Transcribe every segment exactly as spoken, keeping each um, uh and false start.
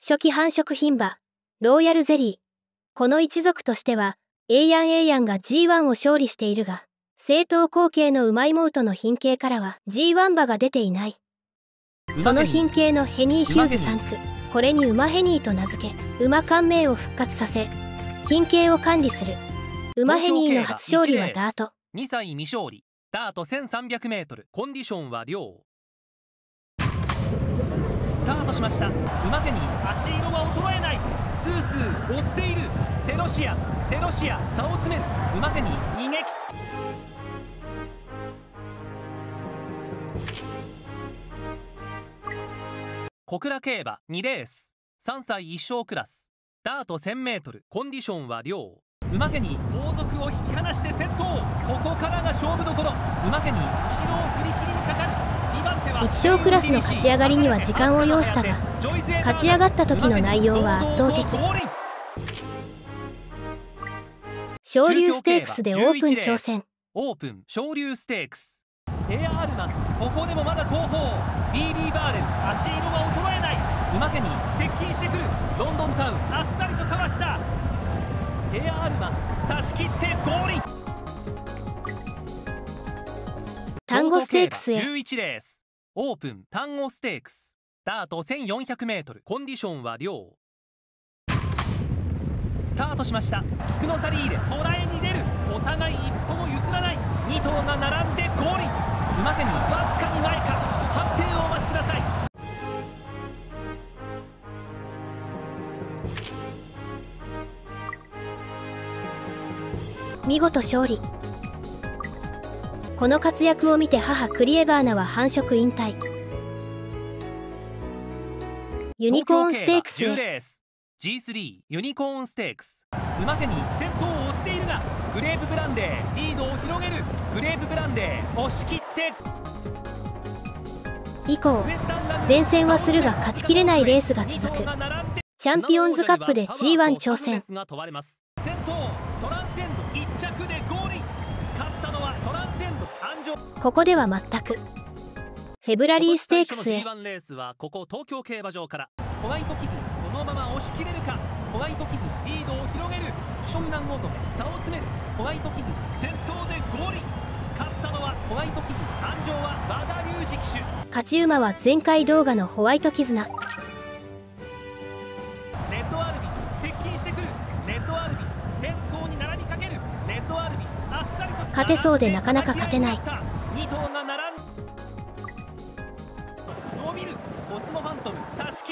初期繁殖牝馬、ローヤルゼリー。この一族としては、エイヤンエイヤンが ジーワン を勝利しているが、正統後継のウマイモウトの品系からは ジーワン 馬が出ていない。その品系のヘニー・ヒューズさん区、これに馬ヘニーと名付け、馬冠名を復活させ、品系を管理する。馬ヘニーの初勝利はダート。 にさい未勝利、ダート せんさんびゃくメートル、コンディションは良。スタートしました。馬ヘニー、足色は衰えない。スースー追っている。セロシア、セロシア、差を詰める。馬ヘニー、逃げ切った。小倉競馬にレース、さんさいいっ勝クラス、ダート せんメートル、コンディションは良。馬ヘニー、後続を引き離して先頭。ここからが勝負どころ。馬ヘニー、後ろを振り切りにかかる。 いち勝クラスの勝ち上がりには時間を要したが、勝ち上がった時の内容は圧倒的。昇竜ステークスでオープン挑戦。 オープン昇竜ステークス、エアアルマス、ここでもまだ後方。ビーリー・バーレル、足色は衰えない。馬ヘニー、接近してくる。ロンドンタウン、あっさりとかわした。エアアルマス、差し切ってゴールイン。 タンゴステークスへじゅういちレース、オープンタンゴステークス、ダート せんよんひゃくメートル、コンディションは良。スタートしました。菊のサリーレ、トライに出る。お互い一歩も譲らない。に頭が並んでゴールイン。馬ヘニー、わずかに前か。判定をお待ちください。 見事勝利。この活躍を見て母クリエバーナは繁殖引退。ユニコーンステークスへ。 ジースリー ユニコーンステークス、馬ヘニー先頭を追っているが、グレープブランデーリードを広げる。グレープブランデー押し切って以降前線はするが勝ちきれないレースが続く。チャンピオンズカップで ジーワン 挑戦。 先頭トランセンドいっ着でゴールイン。勝ったのはトランセンド安城。 ここでは全く。フェブラリーステークスへ。 ジーワン レースはここ東京競馬場から。ホワイトキズ、このまま押し切れるか。ホワイトキズリードを広げる。湘南オートメ、差を詰める。ホワイトキズ先頭でゴールイン。勝ったのはホワイトキズ、安城は和田龍二騎手。 勝ち馬は前回動画のホワイトキズナ。 レッドアルビス接近してくる。レッドアルビス先頭に並びかける。レッドアルビスあっさりと勝てそうでなかなか勝てない。 に頭が並ん伸びる。コスモファントム差し切って。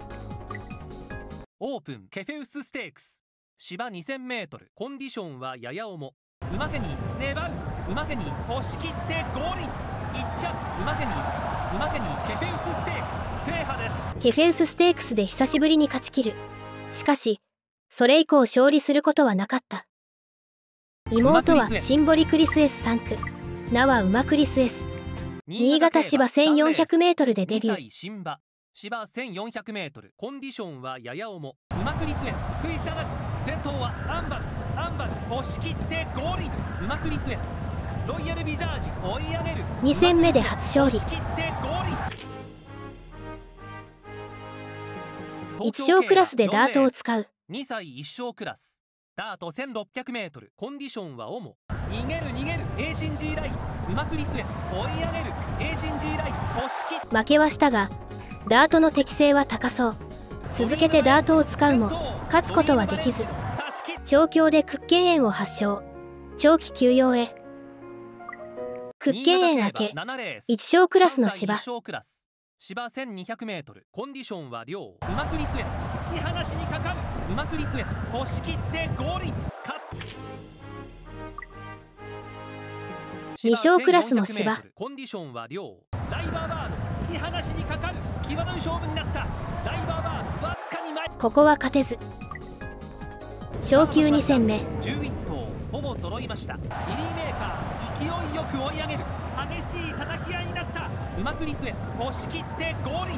オープンケフェウスステークス、芝 にせんメートル、コンディションはやや重。馬ヘニー粘る。馬ヘニー押し切ってゴールイン。いっ着馬ヘニー、馬ヘニーケフェウスステークス制覇です。 ケフェウスステークスで久しぶりに勝ちきる。しかしそれ以降勝利することはなかった。妹はシンボリクリス エスさん 区、名は馬クリス S。 新潟芝 せんよんひゃくメートル でデビュー。 新馬芝 せんよんひゃくメートル、コンディションはやや重。馬クリス S 食い下がる。先頭はアンバル、アンバル押し切ってゴールイン。馬クリス S ロイヤルビザージ追い上げる。 に戦目で初勝利。 押し切ってゴールイン。 いち勝クラスでダートを使う。 にさいいっ勝クラス、ダート せんろっぴゃくメートル、コンディションは重。逃げる逃げる。エーシンジーライン、馬クリス S 追い上げる。エーシンジーライン押し切って。 負けはしたがダートの適性は高そう。続けてダートを使うも勝つことはできず、調教で屈腱炎を発症。長期休養へ。屈腱炎明けいち勝クラスの芝。 芝 せんにひゃくメートル、コンディションは良。馬クリス S 突き放しにかかる。馬クリス S 押し切ってゴールイン。 に勝クラスの芝。 コンディションは良。ダイバーバード突き放しにかかる。際どい勝負になった。ダイバーバードわずかに前。 ここは勝てず。昇級に戦目。 じゅういっ頭ほぼ揃いました。リリーメーカー勢いよく追い上げる。激しい叩き合いになった。馬クリス S 押し切ってゴールイン。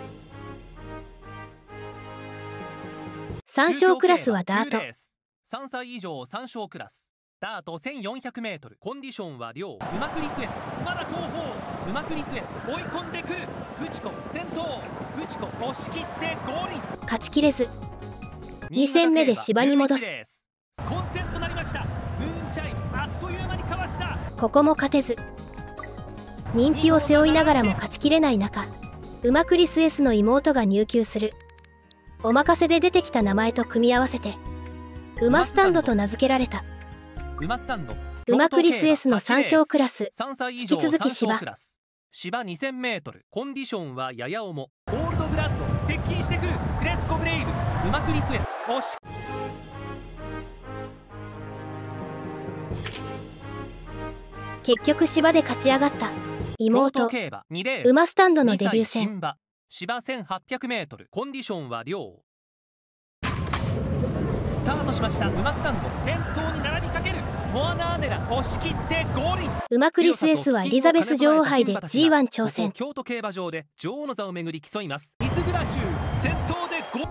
さん勝クラスはダート。 さんさい以上さん勝クラス、ダート せんよんひゃくメートル、コンディションは良。馬クリス S まだ後方。馬クリス S 追い込んでくる。ブチコ先頭。ブチコ押し切ってゴールイン。 勝ちきれずに戦目で芝に戻す。 混戦となりました。ムーンチャイムあっという間にかわした。 ここも勝てず人気を背負いながらも勝ちきれない中、馬クリス S の妹が入厩する。お任せで出てきた名前と組み合わせて馬スタンドと名付けられた。 馬スタンド馬クリス S のさん勝クラス、引き続き芝芝 にせんメートル、コンディションはやや重。ゴールドブラッド接近してくる。クレスコブレイル馬クリス S 惜し結局芝で勝ち上がった妹馬スタンドのデビュー戦。 芝 せんはっぴゃくメートル、コンディションは良。スタートしました。馬スタンド先頭に並びかける。モアナーネラ押し切ってゴールイン。 馬クリス S はエリザベス女王杯で ジーワン 挑戦。 京都競馬場で女王の座をめぐり競います。ミスグラシュー先頭でゴ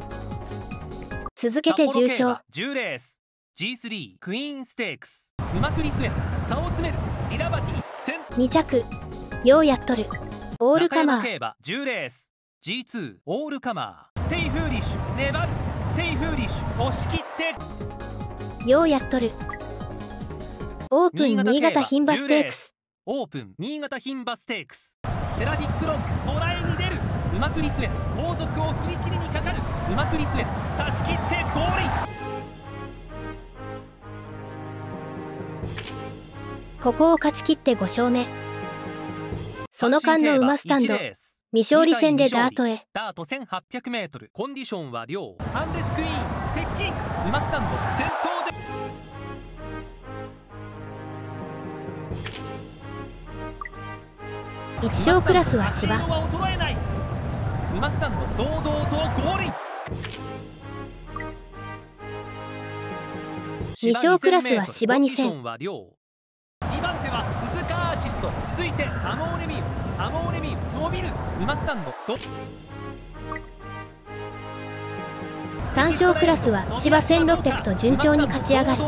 続けて重賞じゅうレース ジースリー クイーンステークス。馬クリス S 差を詰める。リラバティ先に着ようやっとる。オールカマー競馬じゅうレース ジーツー オールカマー。ステイフーリッシュ粘る。ステイフーリッシュ押し切ってようやっとる。オープン新潟牝馬ステークス。 オープン新潟牝馬ステークス。セラフィックロング捉えに出る。馬クリス S 後続を振り切りにかかる。馬クリス S 差し切ってゴールイン。 ここを勝ち切ってご勝目。その間の馬スタンド未勝利戦でダートへ。 ダート せんはっぴゃくメートル、コンディションは良。アンデスクイーン接近。馬スタンド先頭でいち勝クラスは芝。 馬スタンド堂々とゴールイン。 に勝クラスは芝に戦。 にばん手は鈴鹿アーチスト。続いてアモーレミュー。アモーレミュー伸びる。馬スタンドさん勝クラスは芝せんろっぴゃくと順調に勝ち上がる。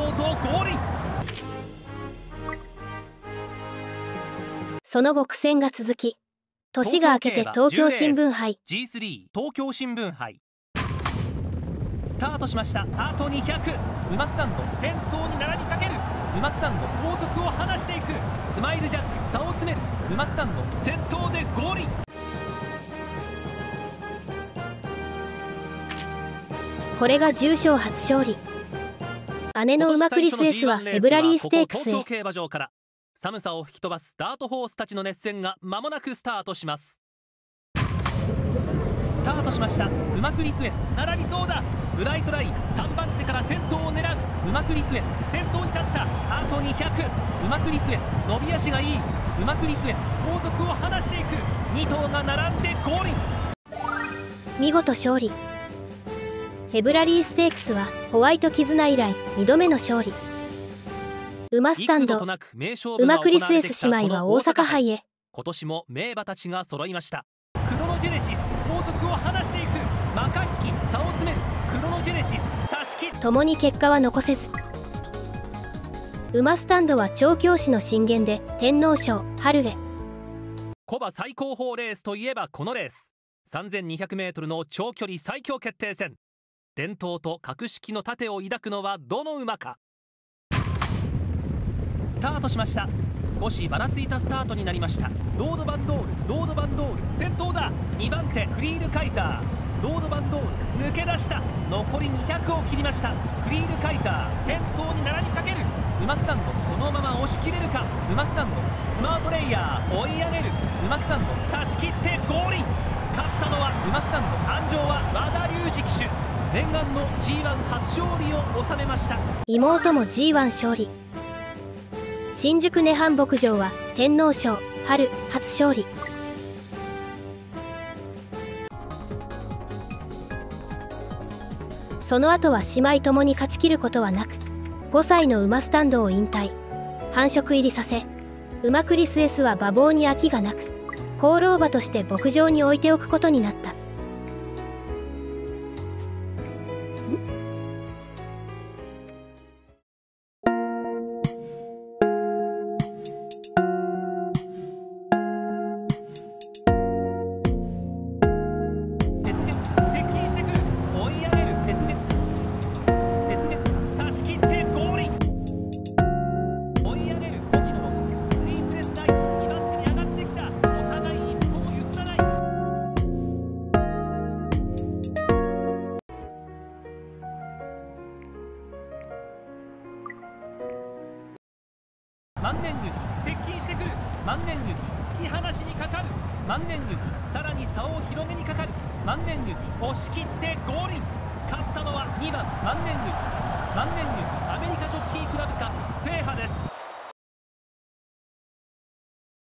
その後苦戦が続き、年が明けて東京新聞杯ジースリー 東京新聞杯スタートしました。あとにひゃく。馬スタンド先頭に並びかける。馬スタンド後続を離していく。スマイルジャック差を詰める。馬スタンド先頭でゴールイン。 これが重賞初勝利。姉の馬クリス S はフェブラリーステークスへ。 東京競馬場から寒さを吹き飛ばすダートホースたちの熱戦が間もなくスタートします。スタートしました。馬クリス S 並びそうだ。ブライトラインさんばん手から先頭を狙う。馬クリス S 先頭に立った。あとにひゃく。馬クリス S 伸び足がいい。馬クリス S 後続を離していく。に頭が並んでゴールイン。 見事勝利。フェブラリーステークスはホワイト絆以来にどめの勝利。馬スタンド馬クリス S 姉妹は大阪杯へ。 今年も名馬たちが揃いました。クロノジェネシス後続を離していく。マカッキ差を詰める。クロノジェネシス差し切っ共に結果は残せず。馬スタンドは調教師の進言で天皇賞春へ。 古馬最高峰レースといえばこのレース さんぜんにひゃくメートルの長距離最強決定戦。伝統と格式の盾を抱くのはどの馬か。スタートしました。少しばらついたスタートになりました。ロードバンドールロードバンドール先頭だ。にばん手クリールカイザー。ロードバンドール抜け出した。残りにひゃくを切りました。クリールカイザー先頭に並びかける。馬スタンドこのまま押し切れるか。馬スタンドスマートレイヤー追い上げる。馬スタンド差し切ってゴールイン。勝ったのは馬スタンド。鞍上は和田龍二騎手。念願の ジーワン 初勝利を収めました。 妹も ジーワン 勝利。新宿涅槃牧場は天皇賞春初勝利。その後は姉妹ともに勝ち切ることはなく、ごさいの馬スタンドを引退繁殖入りさせ、馬クリス S は馬房に空きがなく功労馬として牧場に置いておくことになった。 万年雪接近してくる。万年雪突き放しにかかる。万年雪さらに差を広げにかかる。万年雪押し切ってゴールイン。勝ったのはにばん万年雪。万年雪アメリカジョッキークラブカップ制覇です。